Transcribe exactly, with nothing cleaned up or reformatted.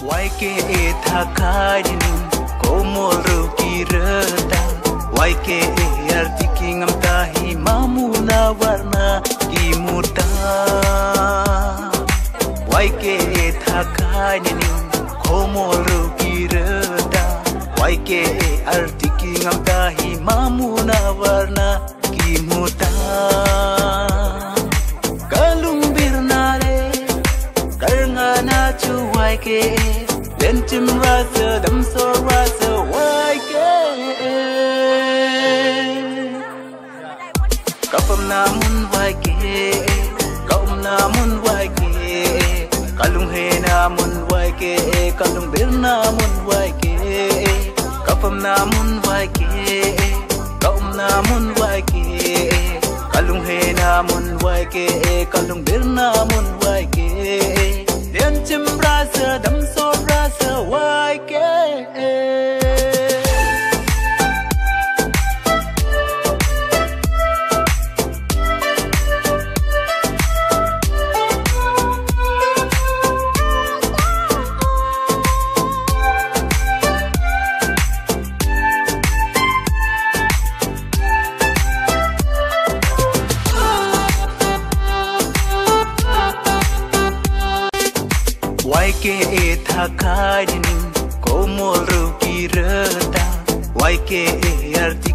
Y K A thakadinin komol kirata Y K A arti kingam tahi mamuna warna kimuta Y K A thakadinin komol kirata Y K A arti kingam tahi mamuna warna kimuta kalung birnare karngana chu Y K A Lentim rasa dam so rasa Y K A Kapam namun Y K A Kaum namun Y K A Kalung he namun Y K A Kalung bir namun Y K A Kapam namun Y K A Kaum namun Y K A Kalung he namun Y K A Kalung bir namun Y K A Lentim rasa dam so rasa Y K A Y K A thakadinin komol kirata Y K A arti